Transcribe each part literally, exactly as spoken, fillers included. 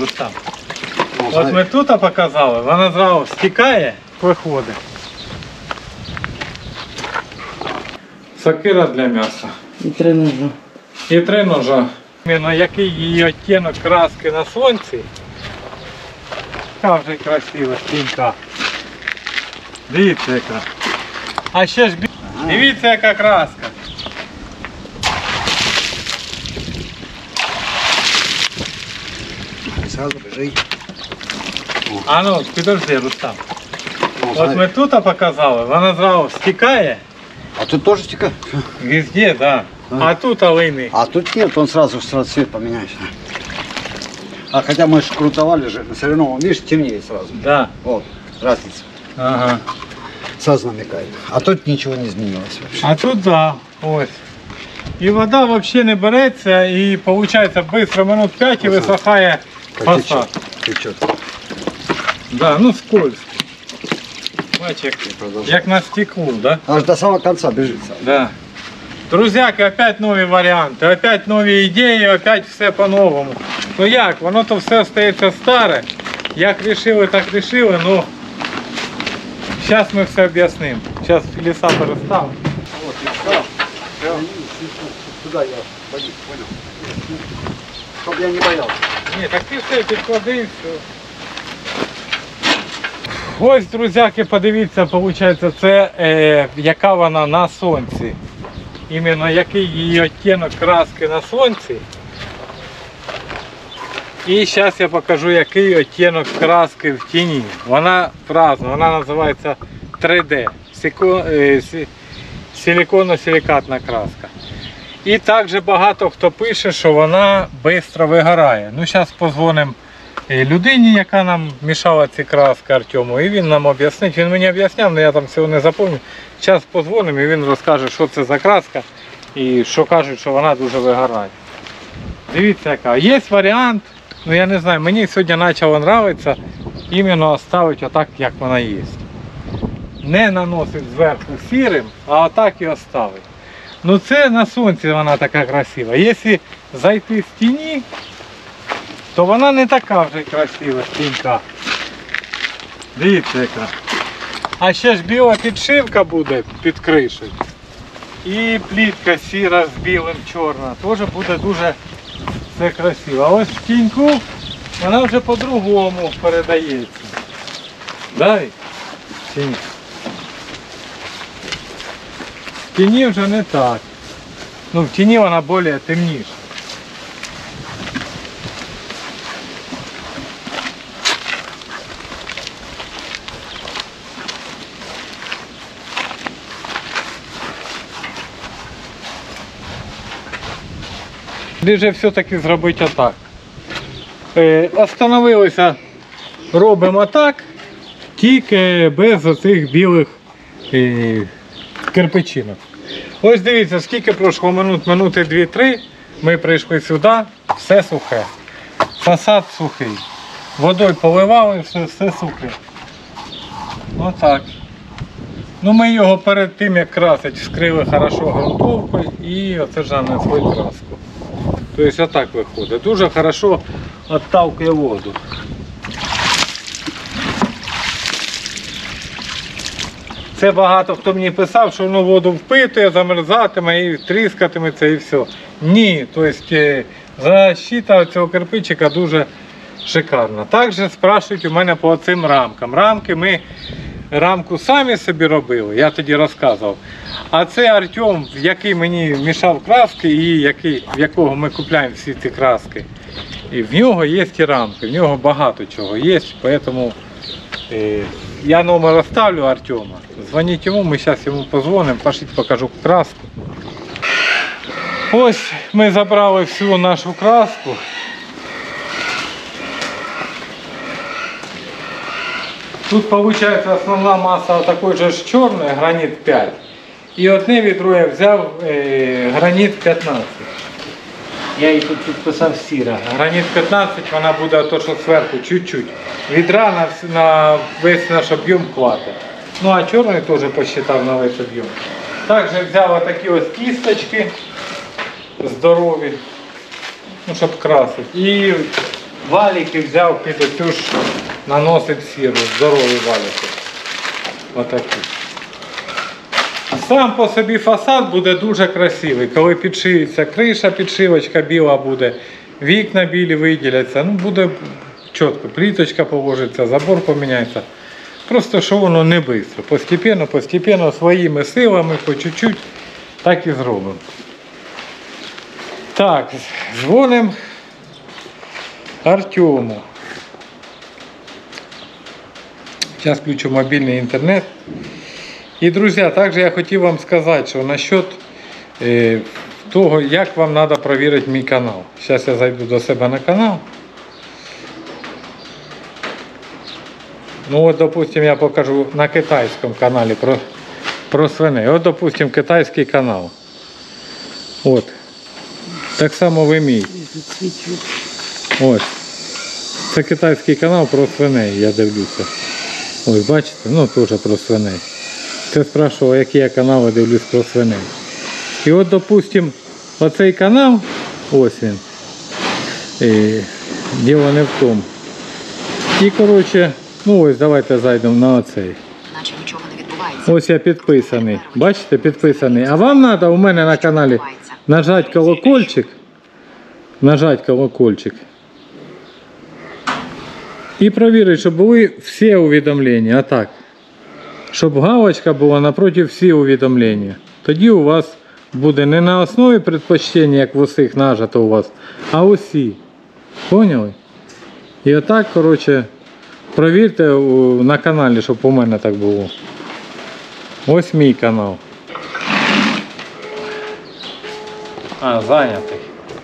Там. От ми тут показали, вона зразу стікає, виходить. Сокира для м'яса. І три ножа. І три ножа. На який її оттінок краски на сонці. Яка вже красива стінка. Дивіться яка. А ще ж дивіться яка краска. Сразу бежи. А ну, підожди, Рустам. От ми тут показали, вона зразу стікає. А тут тоже стекает? Везде, да. А тут алыны. А тут нет, он сразу, сразу цвет поменяется. А хотя мы же крутовали же, все равно, он, видишь, темнее сразу. Да. Вот, разница. Ага. Сразу намекает. А тут ничего не изменилось вообще. А тут да, ось. І вода взагалі не береться і виходить швидко, минут п'ять і висохає фасад. Течет. Да, ну скользко. Бачиш, як, як на стеклу, да? Аж до самого конца бежит. Да. Друзяки, опять нові варіанти, опять нові ідеї, опять все по-новому. Ну як, воно то все остається старе. Як рішили, так рішили, ну зараз ми все об'яснимо. Зараз ліса переставимо. Вот, и все. Сюда я боюсь, понял? Чтоб я не боялся. Ні, так ти все підклади і все. Ось, друзяки, подивіться, виходить, це е, яка вона на сонці. Іменно який її оттінок краски на сонці. І зараз я покажу, який оттінок краски в тіні. Вона разна, вона називається три де. Силіконно-силікатна краска. І також багато хто пише, що вона швидко вигорає. Ну, зараз подзвонимо людині, яка нам мішала ці краски, Артему, і він нам об'яснить. Він мені об'ясняв, але я там всього не запам'ятав. Зараз подзвонимо і він розкаже, що це за краска і що кажуть, що вона дуже вигорає. Дивіться яка. Є варіант, ну я не знаю, мені сьогодні почало подобатися іменно оставити отак, як вона є. Не наносить зверху сірим, а отак і оставити. Ну це на сонці вона така красива. Якщо зайти з тіні, то вона не така вже красива стінка. Дивіться яка. А ще ж біла підшивка буде під кришею. І плітка сіра з білим чорна. Теж буде дуже все красиво. А ось в тіньку вона вже по-другому передається. Дай. Тінь. В тіні вже не так. Ну в тіні вона більш темніша. Лише все-таки зробити отак. Е, остановилися, робимо так, тільки без оцих білих е, кирпичинок. Ось дивіться, скільки пройшло минут, минути дві-три, ми прийшли сюди, все сухе. Фасад сухий. Водою поливали, все, все сухе. Отак. Ну ми його перед тим, як красити, вскрили хорошо ґрунтовкою і оце ж нанесли краску. Тобто отак виходить. Дуже хорошо відталкує воду. Це багато хто мені писав, що воно воду впитує, замерзатиме і тріскатиметься і все. Ні, тобто защита цього кирпичика дуже шикарна. Також спрашують у мене по цим рамкам. Рамки ми рамку самі собі робили, я тоді розказував. А це Артем, який мені мішав краски і який, в якого ми купуємо всі ці краски. І в нього є ті рамки, в нього багато чого є, тому е, я номер оставлю Артема. Дзвоніть йому, ми зараз йому позвонимо, пошліть, покажу краску. Ось ми забрали всю нашу краску. Тут виходить основна маса такої ж чорної, граніт п'ять. І одне відро я взяв е, граніт п'ятнадцять. Я її тут підписав сіра. Граніт п'ятнадцять, вона буде то, що зверху чуть-чуть. Відра на, на весь наш об'єм хватить. Ну а чорний теж посчитав на весь об'єм. Також взяв такі ось кісточки здорові, ну, щоб красити. І валіки взяв під оцю ж наносить сіру, здорові валіки. Отакі. Сам по собі фасад буде дуже красивий. Коли підшиється криша, підшивочка біла буде, вікна білі виділяться, ну буде чітко, пліточка положиться, забор поміняється. Просто що воно не швидко. Постепенно, постепенно, своїми силами, по чуть-чуть, так і зробимо. Так, дзвонимо Артему. Зараз включу мобільний інтернет. І, друзі, також я хотів вам сказати, що насчет е, того, як вам треба перевірити мій канал. Зараз я зайду до себе на канал. Ну от, допустим, я покажу на китайському каналі про, про свиней. От, допустим, китайський канал. От. Так само ви мій. Ось. Це китайський канал про свиней, я дивлюся. Ось, бачите? Ну, теж про свиней. Це спрашував, які я канали дивлюсь про свиней. І от, допустим, оцей канал, ось він. І, діло не в тому. І, коротше, ну ось, давайте зайдемо на оцей. Наче нічого не відбувається. Ось я підписаний. Бачите, підписаний. А вам треба у мене на каналі нажати колокольчик. Нажати колокольчик. І перевірити, щоб були всі увідомлення. А так. Щоб галочка була напроти всі увідомлення. Тоді у вас буде не на основі предпочтення, як в усіх нажато у вас, а усі. Поняли? І отак, коротше, провірте на каналі, щоб у мене так було. Ось мій канал. А, зайнятий.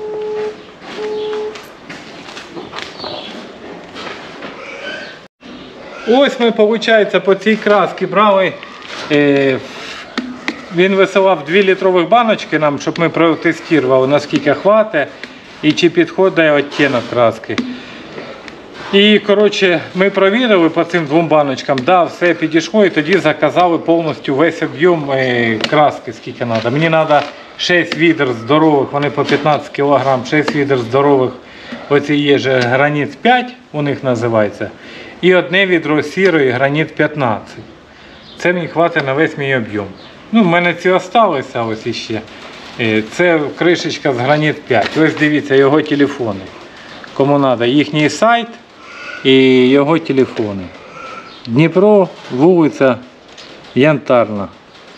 Ось ми, виходить, по цій красці брали, е, він висилав дві літрових баночки нам, щоб ми протестували, наскільки хватить і чи підходить відтінок краски. І, коротше, ми провірили по цим двом баночкам, да, все підійшло, і тоді заказали повністю весь об'єм е, краски, скільки треба. Мені треба шість відер здорових, вони по п'ятнадцять кілограм, шість відер здорових, оці є же граніт п'ять, у них називається. І одне відро сірої граніт п'ятнадцять. Це мені хватить на весь мій об'єм. Ну, в мене ці залишилися ось іще. Це кришечка з граніт п'ять. Ось дивіться його телефони. Кому треба, їхній сайт і його телефони. Дніпро, вулиця Янтарна.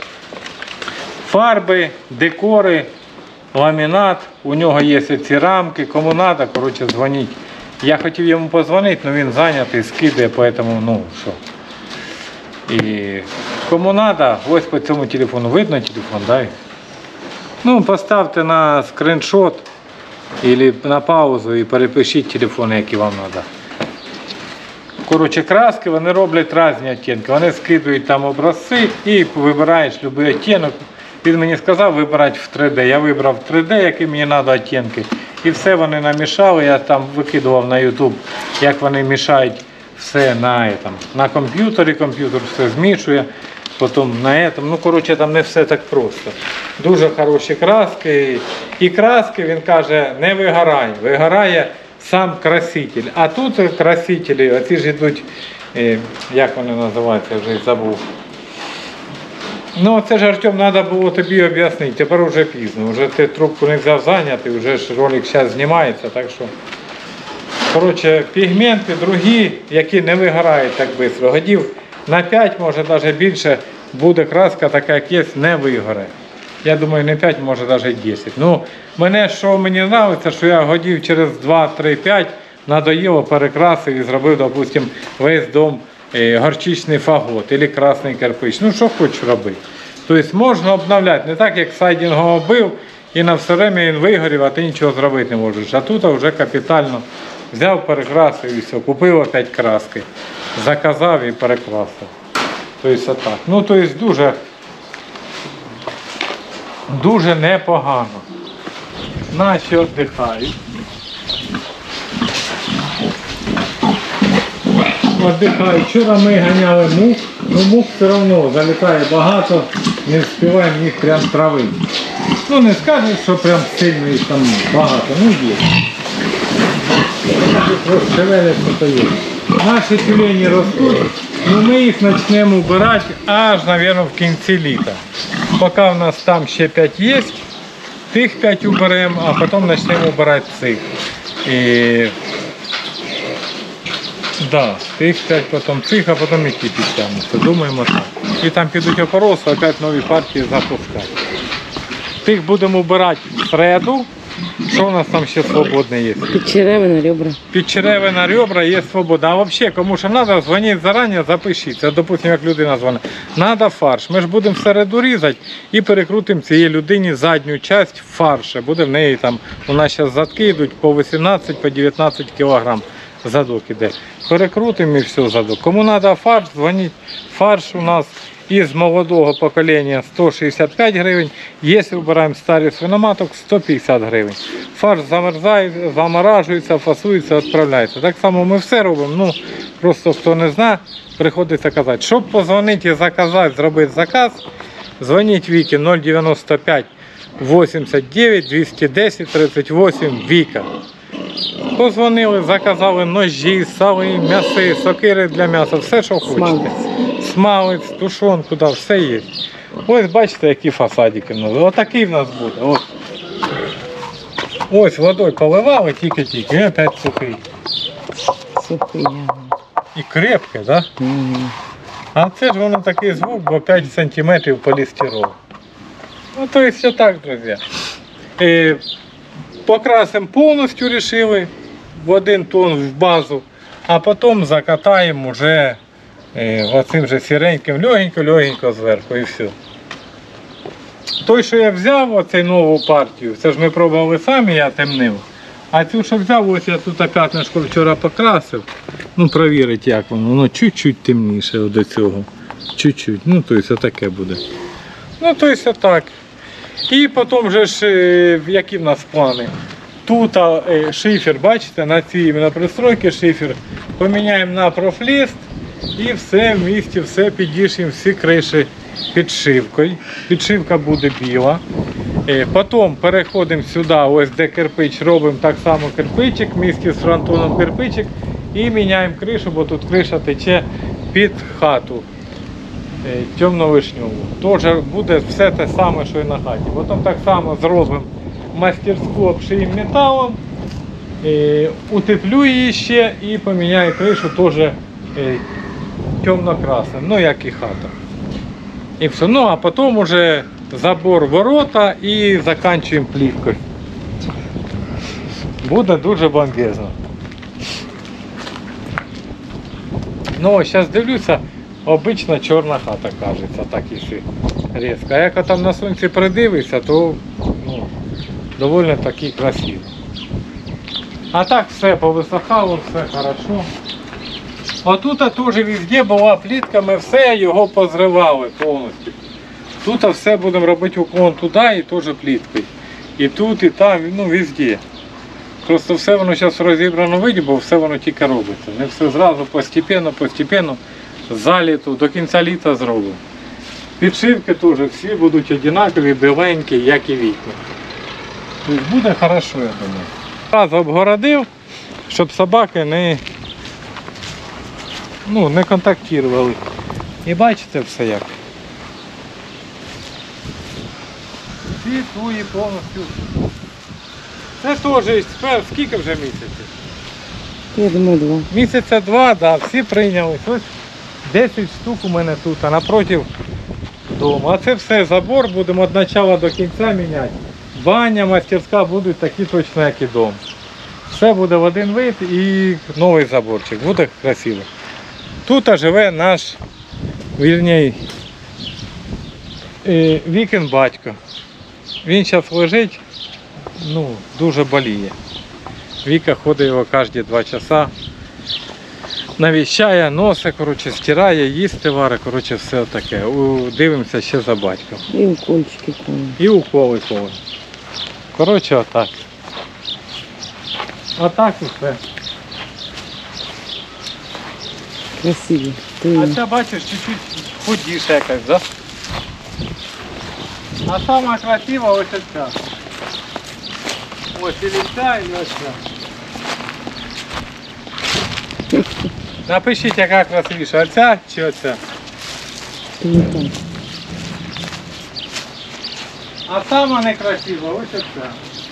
Фарби, декори, ламінат. У нього є ці рамки. Кому треба, коротше, дзвоніть. Я хотів йому позвонити, але він зайнятий, скидає, тому, ну, що. І кому треба, ось по цьому телефону. Видно телефон, да? Ну, поставте на скріншот або на паузу і перепишіть телефони, які вам треба. Коротше, краски, вони роблять різні відтінки. Вони скидують там образці і вибираєш будь-який відтінок. Він мені сказав вибирати в три де. Я вибрав в три де, які мені треба відтінки. І все вони намішали, я там викидував на YouTube, як вони мішають все на, этом, на комп'ютері, комп'ютер все змішує, потім на этом. Ну, коротше, там не все так просто. Дуже хороші краски. І краски, він каже, не вигорає, вигорає сам краситель. А тут красителі, оці ж йдуть, як вони називаються, я вже забув. Ну, це ж, Артем, треба було тобі об'яснити, тепер вже пізно, вже ти трубку не взяв зайняти, вже ж ролик зараз знімається, так що, коротше, пігменти другі, які не вигорають так швидко, годів на п'ять, може навіть більше, буде краска така, як є, не вигоре. Я думаю, не п'ять, може навіть десять. Ну, мене, що мені подобається, що я годів через два, три, п'ять надоїло, перекрасив і зробив, допустим, весь дом горчичний фагот або красний кирпич. Ну, що хочеш робити. Тобто можна обновляти. Не так, як сайдингом оббив і на все время він вигорів, а ти нічого зробити не можеш. А тут вже капітально взяв, перекрасив і все. Купив опять краски. Заказав і перекрасив. Тобто отак. Ну, тобто дуже, дуже непогано. Наші віддихають. Отдихаю. Вчора ми ганяли мух, але мух все одно залітає багато, не встигаємо їх прям травити. Ну не скажеш, що прям сильно їх там багато, ну є. Шевеляться то є. Наші тюлені ростуть. Ну, ми їх почнемо вбирати аж, мабуть, в кінці літа. Поки в нас там ще п'ять є, тих п'ять уберемо, а потім почнемо вбирати цих. І... Да, тих п'ять, потім цих, а потім і ті підтягнуться. Думаємо так. І там підуть опороси, опять нові партії запускати. Тих будемо вбирати в середу. Що у нас там ще свободне є? Підчеревина, ребра. Підчеревина, ребра є свобода. А взагалі, кому що треба, дзвоніть зарані, запишіться. Допустимо, як людина дзвонить. Треба фарш. Ми ж будемо в середу різати і перекрутимо цієї людині задню частину фарша. Буде в неї там, у нас зараз задки йдуть по вісімнадцять, по дев'ятнадцять кілограм. Задок іде. Перекрутимо і все задок. Кому треба фарш, дзвоніть. Фарш у нас із молодого покоління сто шістдесят п'ять гривень. Якщо вибираємо старий свиноматок, сто п'ятдесят гривень. Фарш замерзає, заморажується, фасується, відправляється. Так само ми все робимо. Ну, просто хто не знає, приходиться казати. Щоб позвонити і заказати, зробити заказ, дзвоніть Вікі нуль дев'яносто п'ять вісімдесят дев'ять двісті десять тридцять вісім Віка. Позвонили, заказали ножі, сали, м'яси, сокири для м'яса, все, що хочете. Смалець, тушонку, да, все є. Ось бачите, які фасадики в нас. Отакий в нас буде. Ось, Ось водою поливали тільки-тільки, і опять сухий. Сухий. І крепкий, так? Да? Mm. А це ж воно такий звук, бо п'ять сантиметрів полістирол. Ну, то есть все так, друзі. І покрасимо повністю, рішили, в один тон в базу, а потім закатаємо вже оцим же сіреньким, легенько-легенько зверху і все. Той, що я взяв, оцей нову партію, це ж ми пробували самі, я темнив. А цю, що взяв, ось я тут п'ятнишко вчора покрасив. Ну, провірити, як воно. Воно чуть-чуть темніше до цього. Чуть-чуть. Ну, тобто, отаке буде. Ну, тобто, отак. І потім же ж, які в нас плани? Тут шифер, бачите, на цій на пристройці шифер. Поміняємо на профліст і все в місті, все підішимо, всі криші підшивкою. Підшивка буде біла. Потім переходимо сюди, ось де кирпич, робимо так само кирпичик, в місті з фронтоном кирпичик і міняємо кришу, бо тут криша тече під хату темно-вишньову. Тож буде все те саме, що і на хаті. Потім так само зробимо мастерську, обшиємо металом, утеплю її ще і поміняю кришу теж темно-красним, ну як і хата. І все. Ну а потім вже забор ворота і закінчуємо плівкою. Буде дуже бомбезно. Ну, зараз дивлюся, обична чорна хата кажеться, так якщо різко. А як там на сонці придивишся, то ну, доволі таки красиво. А так все повисохало, все хорошо. Отут теж везде була плітка, ми все його позривали повністю. Тут все будемо робити уклон туди і теж пліткою. І тут, і там, ну везде. Просто все воно зараз в розібраному виді, бо все воно тільки робиться. Не все зразу, постепенно, постепенно, за літо, до кінця літа зробимо. Підшивки теж всі будуть однакові, біленькі, як і вікна. Тобто буде хорошо, я думаю. Раз обгородив, щоб собаки не, ну, не контактували. І бачите все як. Всі твої повністю. Це теж, скільки вже місяців? Я думаю, два. Місяця два, да, всі прийняли. Ось десять штук у мене тут, а напротив дому. А це все забор, будемо від початку до кінця міняти. Баня, мастерська будуть такі точно, як і дом. Все буде в один вид і новий заборчик. Буде красиво. Тут живе наш, вірніше, Вікин батько. Він зараз лежить, ну, дуже боліє. Віка ходить його кожні два часа, навіщає, носить, коротше, стирає, їсти варить, коротше, все таке. Дивимося ще за батьком. І укольчики повні. І уколи повні. Коротше, отак. Отак і все. Красиві. А ця, бачиш, чуть-чуть худіша якась, да? А сама красива ось ця. Ось і ця, і ось ця. Напишіть, яка красивіша, оця чи оця. Яка? А сама некрасива, ось оця.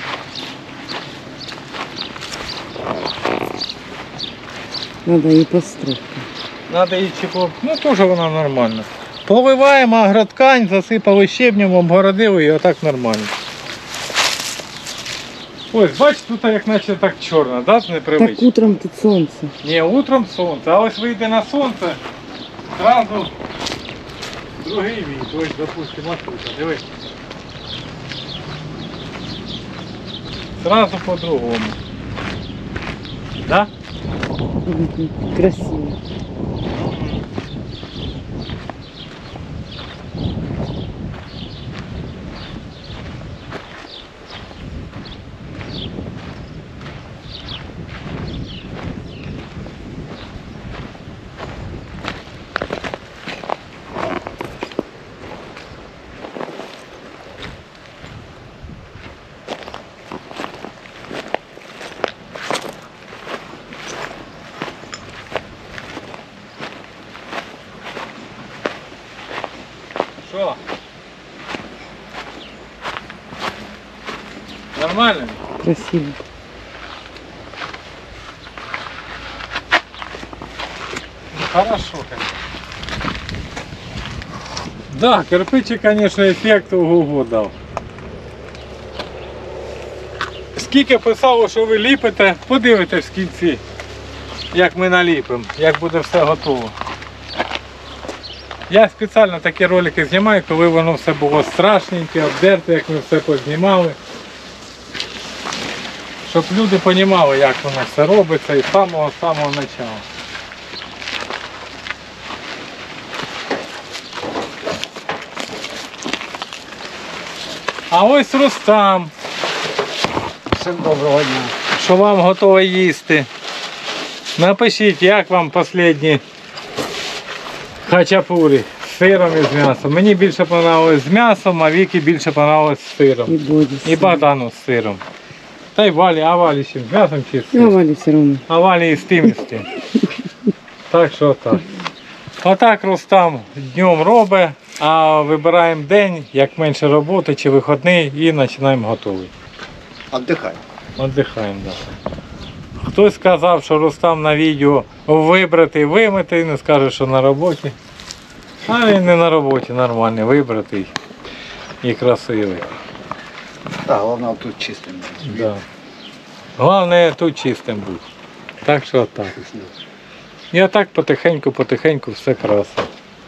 Надо її постригти. Надо її чіпо. Ну теж вона нормальна. Повиваємо агроткань, засипали щебнем, обгородили і отак нормально. Ось, бачиш, тут як наче так чорно, да? Так Непривично. утром тут сонце. Ні, утром сонце, а ось вийде на сонце, зразу другий вид. Ось, допустимо, тут, диви. Зразу по-другому. Да? Мгм. Красиво. Що? Нормально? Красиво. Ну, хорошо, конечно. Да, кирпичик, конечно, ефект ого-го дав. Скільки писало, що ви ліпите, подивитесь в кінці, як ми наліпимо, як буде все готово. Я спеціально такі ролики знімаю, коли воно все було страшненьке, обдерте, як ми все познімали. Щоб люди розуміли, як воно все робиться і з самого-самого початку. А ось Рустам, Всем доброго дня. що вам готове їсти. Напишіть, як вам останні хачапурі з сиром і з м'ясом. Мені більше подобалось з м'ясом, а Вікі більше подобалось з сиром. І боді. І Богдану з сиром. Та й Валі, а Валі ще з м'ясом чи з Я сиром? Валі все одно. А Валі і з тим, і з тим. Так що так. Отак Рустам днем робить, а вибираємо день, як менше роботи чи вихідний, і починаємо готувати. Отдыхай. Отдихаємо, так. Хтось сказав, що Рустам на відео вибратий, вимитий, не скаже, що на роботі. А він не на роботі, нормальний, вибратий і красивий. Да, главное вот тут чистым. Да. Головне тут чистим бути. Так що так. І отак потихеньку-потихеньку все красиво.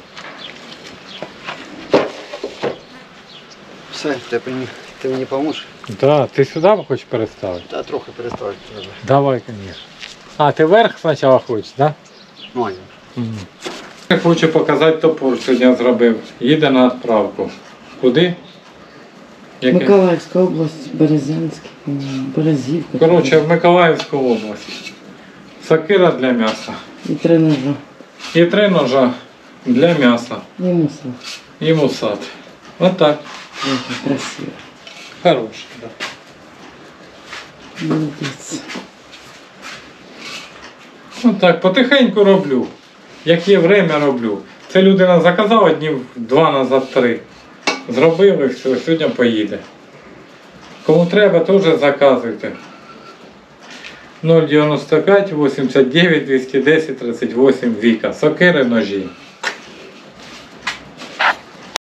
Все, ты мені, ти мені поможеш? Да, ти сюди хочеш переставити? Та трохи переставити треба. Давай, звісно. А, ти вверх спочатку хочеш, так? Ну, а я. Угу. Я хочу показати топор, сьогодні зробив. Їде на відправку. Куди? Яке? Миколаївська область, Березянський, м, Березівка. Коротше, в Миколаївську область. Сокира для м'яса. І три ножа. І три ножа для м'яса. І мусор. І мусат. Отак. Дуже красиво. Хороший, да. Молодець. Отак, потихеньку роблю. Як є время, роблю. Це людина заказала днів два назад, три. Зробив і все, сьогодні поїде. Кому треба, теж заказуйте. нуль дев'яносто п'ять вісімдесят дев'ять двісті десять тридцять вісім Віка. Сокири, ножі.